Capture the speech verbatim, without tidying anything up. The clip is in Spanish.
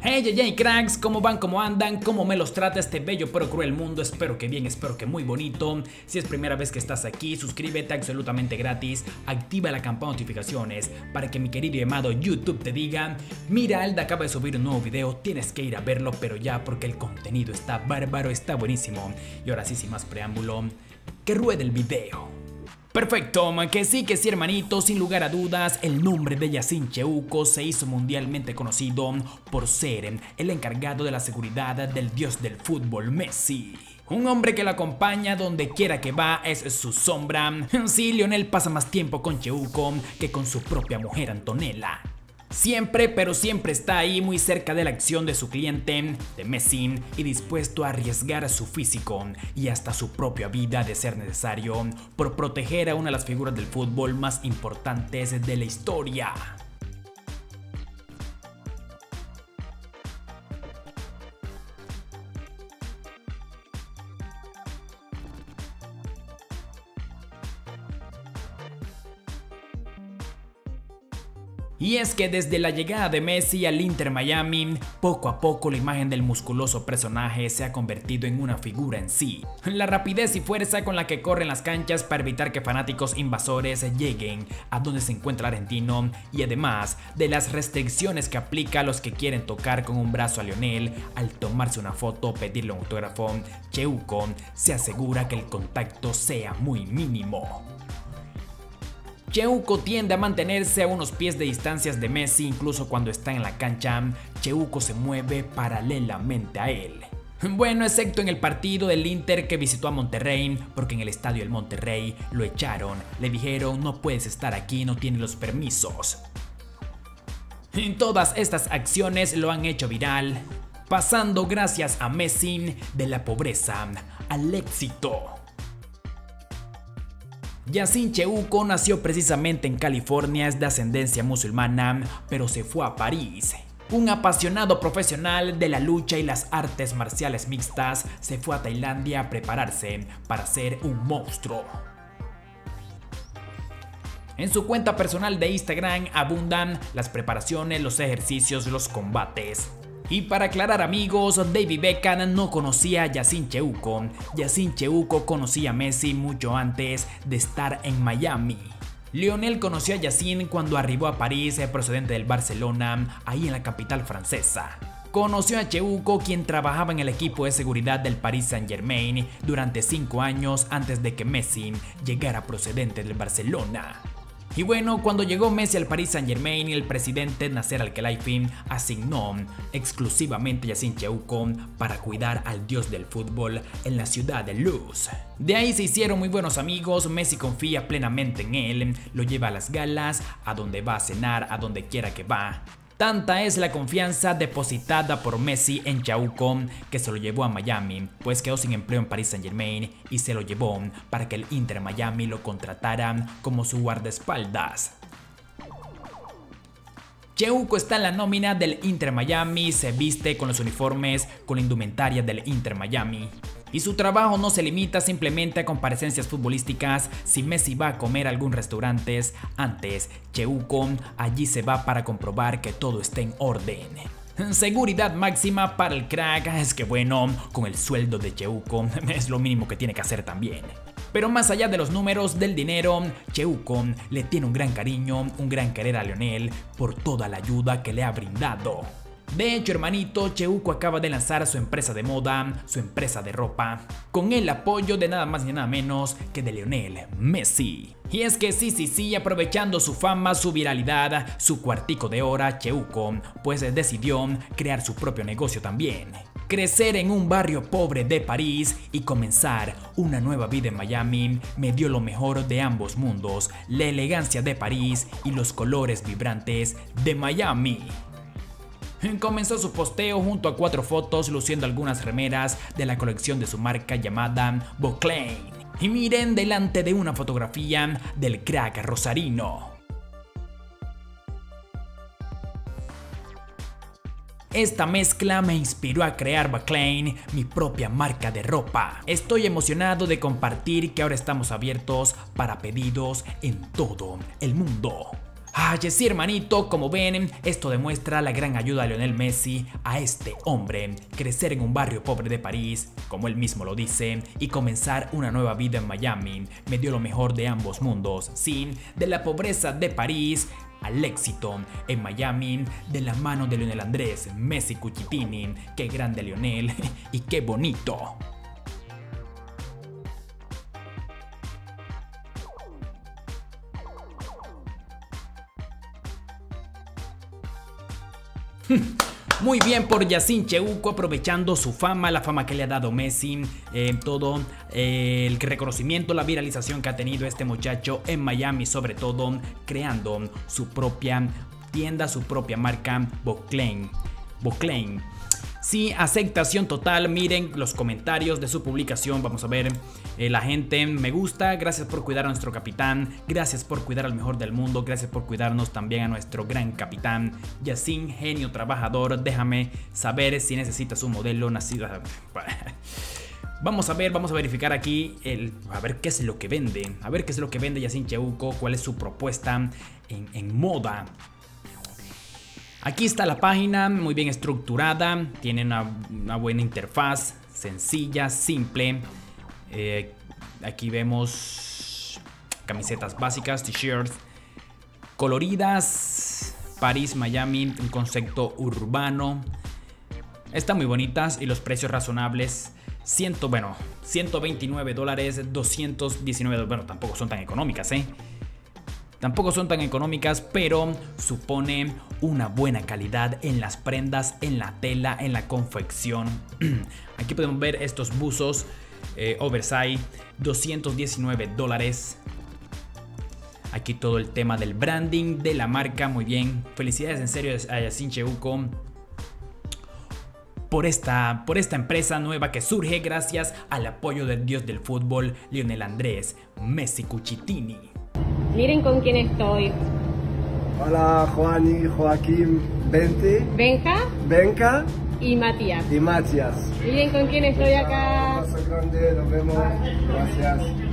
Hey, hey, hey, cracks, ¿cómo van? ¿Cómo andan? ¿Cómo me los trata este bello pero cruel mundo? Espero que bien, espero que muy bonito. Si es primera vez que estás aquí, suscríbete absolutamente gratis. Activa la campana de notificaciones para que mi querido y amado YouTube te diga: mira, Alda acaba de subir un nuevo video, tienes que ir a verlo, pero ya, porque el contenido está bárbaro, está buenísimo. Y ahora sí, sin más preámbulo, que ruede el video. Perfecto, que sí, que sí, hermanito, sin lugar a dudas, el nombre de Yacine Cheuco se hizo mundialmente conocido por ser el encargado de la seguridad del dios del fútbol, Messi. Un hombre que lo acompaña donde quiera que va, es su sombra. Sí, Lionel pasa más tiempo con Cheuco que con su propia mujer Antonella. Siempre, pero siempre está ahí, muy cerca de la acción de su cliente, de Messi, y dispuesto a arriesgar su físico y hasta su propia vida de ser necesario por proteger a una de las figuras del fútbol más importantes de la historia. Y es que desde la llegada de Messi al Inter Miami, poco a poco la imagen del musculoso personaje se ha convertido en una figura en sí. La rapidez y fuerza con la que corren las canchas para evitar que fanáticos invasores lleguen a donde se encuentra el argentino, y además de las restricciones que aplica a los que quieren tocar con un brazo a Lionel al tomarse una foto o pedirle un autógrafo, Cheuco se asegura que el contacto sea muy mínimo. Cheuco tiende a mantenerse a unos pies de distancias de Messi, incluso cuando está en la cancha. Cheuco se mueve paralelamente a él. Bueno, excepto en el partido del Inter que visitó a Monterrey, porque en el estadio del Monterrey lo echaron, le dijeron: no puedes estar aquí, no tienes los permisos. Todas estas acciones lo han hecho viral, pasando gracias a Messi de la pobreza al éxito. Yacine Cheuco nació precisamente en California, es de ascendencia musulmana, pero se fue a París. Un apasionado profesional de la lucha y las artes marciales mixtas, se fue a Tailandia a prepararse para ser un monstruo. En su cuenta personal de Instagram abundan las preparaciones, los ejercicios, los combates. Y para aclarar, amigos, David Beckham no conocía a Yacine Cheuco. Yacine Cheuco conocía a Messi mucho antes de estar en Miami. Lionel conoció a Yacine cuando arribó a París procedente del Barcelona, ahí en la capital francesa. Conoció a Cheuco, quien trabajaba en el equipo de seguridad del Paris Saint-Germain durante cinco años antes de que Messi llegara procedente del Barcelona. Y bueno, cuando llegó Messi al Paris Saint-Germain, el presidente Nasser Al-Khelaifi asignó exclusivamente a Yacine Cheuco para cuidar al dios del fútbol en la ciudad de Luz. De ahí se hicieron muy buenos amigos. Messi confía plenamente en él, lo lleva a las galas, a donde va a cenar, a donde quiera que va. Tanta es la confianza depositada por Messi en Cheuco que se lo llevó a Miami, pues quedó sin empleo en Paris Saint-Germain y se lo llevó para que el Inter Miami lo contratara como su guardaespaldas. Cheuco está en la nómina del Inter Miami, se viste con los uniformes, con la indumentaria del Inter Miami. Y su trabajo no se limita simplemente a comparecencias futbolísticas. Si Messi va a comer a algún restaurante antes, Cheuco allí se va para comprobar que todo esté en orden. Seguridad máxima para el crack. Es que bueno, con el sueldo de Cheuco es lo mínimo que tiene que hacer también. Pero más allá de los números, del dinero, Cheuco le tiene un gran cariño, un gran querer a Lionel por toda la ayuda que le ha brindado. De hecho, hermanito, Cheuco acaba de lanzar su empresa de moda, su empresa de ropa, con el apoyo de nada más ni nada menos que de Lionel Messi. Y es que sí, sí, sí, aprovechando su fama, su viralidad, su cuartico de hora, Cheuco pues decidió crear su propio negocio también. Crecer en un barrio pobre de París y comenzar una nueva vida en Miami me dio lo mejor de ambos mundos, la elegancia de París y los colores vibrantes de Miami. Comenzó su posteo junto a cuatro fotos luciendo algunas remeras de la colección de su marca llamada Boclain. Y miren, delante de una fotografía del crack rosarino. Esta mezcla me inspiró a crear Boclain, mi propia marca de ropa. Estoy emocionado de compartir que ahora estamos abiertos para pedidos en todo el mundo. Ay, sí, hermanito, como ven, esto demuestra la gran ayuda de Lionel Messi a este hombre. Crecer en un barrio pobre de París, como él mismo lo dice, y comenzar una nueva vida en Miami. Me dio lo mejor de ambos mundos, sí, de la pobreza de París al éxito en Miami, de la mano de Lionel Andrés Messi Cucitini. Qué grande Lionel y qué bonito. Muy bien por Yacine Cheuco, aprovechando su fama, la fama que le ha dado Messi, eh, todo eh, el reconocimiento, la viralización que ha tenido este muchacho en Miami, sobre todo creando su propia tienda, su propia marca Boclein. Boclein. Sí, aceptación total. Miren los comentarios de su publicación. Vamos a ver, eh, la gente me gusta, gracias por cuidar a nuestro capitán, gracias por cuidar al mejor del mundo, gracias por cuidarnos también a nuestro gran capitán Yacine, genio trabajador, déjame saber si necesitas un modelo nacido. Vamos a ver, vamos a verificar aquí, el, a ver qué es lo que vende, a ver qué es lo que vende Yacine Cheuco, cuál es su propuesta en, en moda. Aquí está la página, muy bien estructurada, tiene una, una buena interfaz, sencilla, simple. Eh, aquí vemos camisetas básicas, t-shirts coloridas, París, Miami, un concepto urbano. Están muy bonitas y los precios razonables. cien, bueno, ciento veintinueve dólares, doscientos diecinueve dólares. Bueno, tampoco son tan económicas, ¿eh? Tampoco son tan económicas, pero supone una buena calidad en las prendas, en la tela, en la confección. Aquí podemos ver estos buzos eh, oversize, doscientos diecinueve dólares. Aquí todo el tema del branding de la marca, muy bien. Felicidades en serio a Yacine Cheuco por esta, por esta empresa nueva que surge gracias al apoyo del dios del fútbol, Lionel Andrés Messi Cucitini. Miren con quién estoy. Hola, Juani, Joaquín, Bente, Benja, Benca y Matías. y Matías. Miren con quién estoy acá. Un abrazo grande, nos vemos. Gracias.